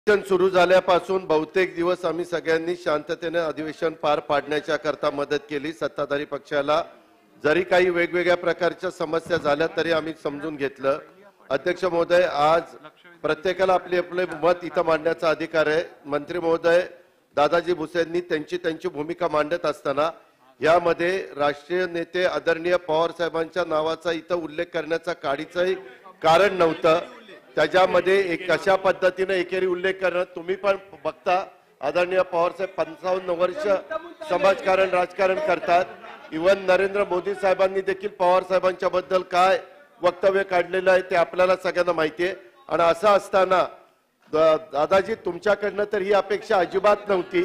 अधिवेशन सुरू झाल्यापासून बहुतेक दिवस आम्ही सगळ्यांनी शांततेने अधिवेशन पार पाडण्याच्या करता मदत केली। सत्ताधारी पक्षाला जरी काही वेगवेगळ्या प्रकारच्या समस्या झाल्या तरी आम्ही समजून घेतलं। अध्यक्ष महोदय, आज प्रत्येकाला आपले आपले मत इथं मांडण्याचा अधिकार आहे। मंत्री महोदय दादाजी भुसेंनी त्यांची भूमिका मांडत असताना यामध्ये राष्ट्रीय नेते आदरणीय पवार साहेबांच्या नावाचा इथं उल्लेख करण्याचा काडीचंही कारण नव्हतं। त्याच्यामध्ये एक कशा पद्धतीने एकेरी उल्लेख करणं तुम्ही पण बघता। आदरणीय पवार साहेब 55 वर्ष समाजकारण राजकारण करतात। इवन नरेंद्र मोदी साहेबांनी देखील पवार साहेबांच्या बद्दल काय वक्तव्य काढलेलं आहे ते आपल्याला सगळ्यांना माहिती आहे। आणि असं असताना दादाजी तुमच्याकडनं तर ही अपेक्षा अजिबात नव्हती।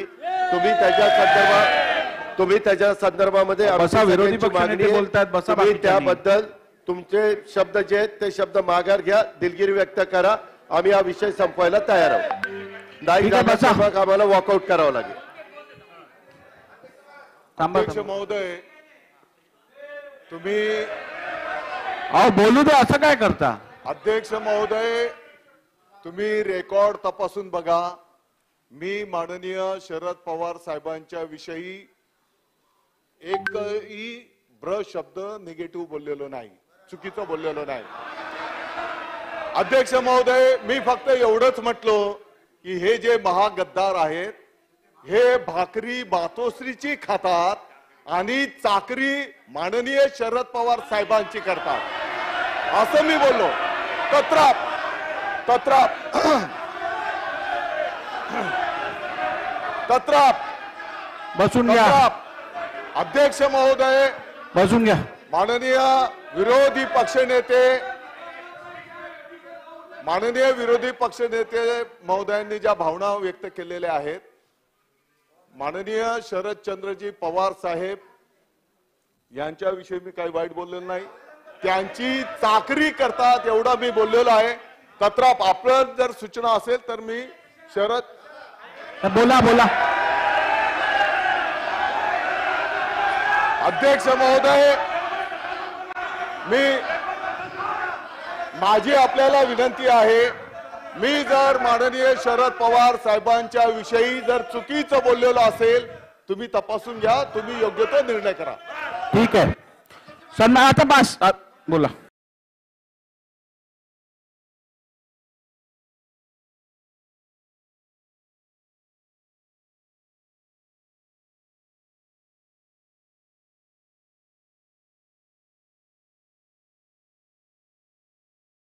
तुम्ही त्याच्या संदर्भामध्ये विरोधी पक्षाने बोलतात, त्याबद्दल तुमचे शब्द जे आहेत ते शब्द माघार घ्या, दिलगिरी व्यक्त करा। आम्ही हा विषय संपवायला तयार आहोत। नाही आम्हाला वॉकआउट करावं लागेल। अध्यक्ष महोदय, तुम्ही बोलू दे, असं काय करता? अध्यक्ष महोदय, तुम्ही रेकॉर्ड तपासून बघा। मी माननीय शरद पवार साहेबांच्या विषयी एकही शब्द निगेटिव्ह बोललेलो नाही, चुकीचं बोललेलो नाही। अध्यक्ष महोदय, मी फक्त एवढंच म्हटलो की हे जे महागद्दार आहेत हे भाकरी मातोश्रीची खातात आणि चाकरी माननीय शरद पवार साहेबांची करतात असं मी बोललो। तत्राप बसून घ्या। अध्यक्ष महोदय बसून घ्या। माननीय विरोधी पक्षनेते महोदयांनी ज्या भावना व्यक्त केलेल्या आहेत, माननीय शरदचंद्रजी पवार साहेब यांच्याविषयी मी काही वाईट बोललेलो नाही। त्यांची चाकरी करतात एवढं मी बोललेलो आहे। तत्राप आपण जर सूचना असेल तर मी बोला। अध्यक्ष महोदय, माझी आपल्याला विनंती आहे, मी जर माननीय शरद पवार साहेबांच्या विषयी जर चुकीचं बोललेलो असेल तुम्ही तपासून घ्या, तुम्ही योग्य तो निर्णय करा। ठीक आहे सर, आता बस बोला।